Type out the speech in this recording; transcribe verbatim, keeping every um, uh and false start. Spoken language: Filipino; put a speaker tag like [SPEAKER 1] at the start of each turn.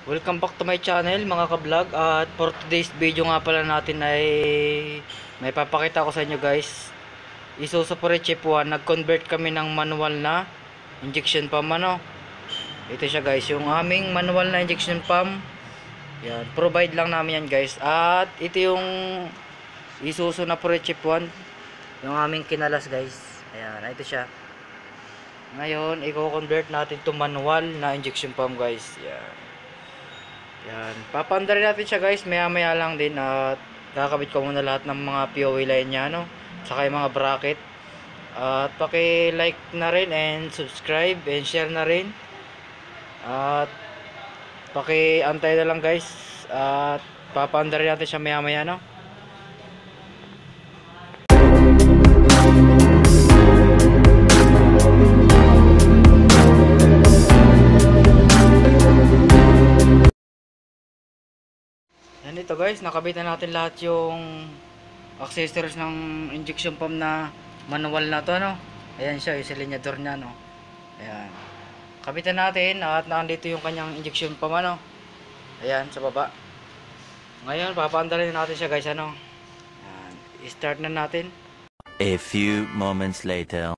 [SPEAKER 1] Welcome back to my channel mga ka-vlog. At for today's video nga pala natin ay may papakita ko sa inyo guys. Isuzu Chip one, nag-convert kami ng manual na injection pump ano. Ito siya guys, yung aming manual na injection pump. Yan, provide lang namin yan guys. At ito yung Isuzu na Chip one, yung aming kinalas guys. Ayan, ito siya. Ngayon, i-convert natin to manual na injection pump guys. Yan. Yan, papaandarin natin siya guys, maya maya lang din. At kakabit ko muna lahat ng mga P O V line nya no, saka yung mga bracket. At paki-like na rin and subscribe and share na rin. At paki-antay na lang guys. At papaandarin natin siya maya maya no. Yan, ito guys, nakabit na natin lahat yung accessories ng injection pump na manual na to no. Ayan siya, yung silinyador nya no. Ayan, kabitan natin at nandito yung kanyang injection pump ano. Ayan, sa baba. Ngayon, papaandarin natin siya guys ano. Ayan, i-start na natin.
[SPEAKER 2] A few moments later.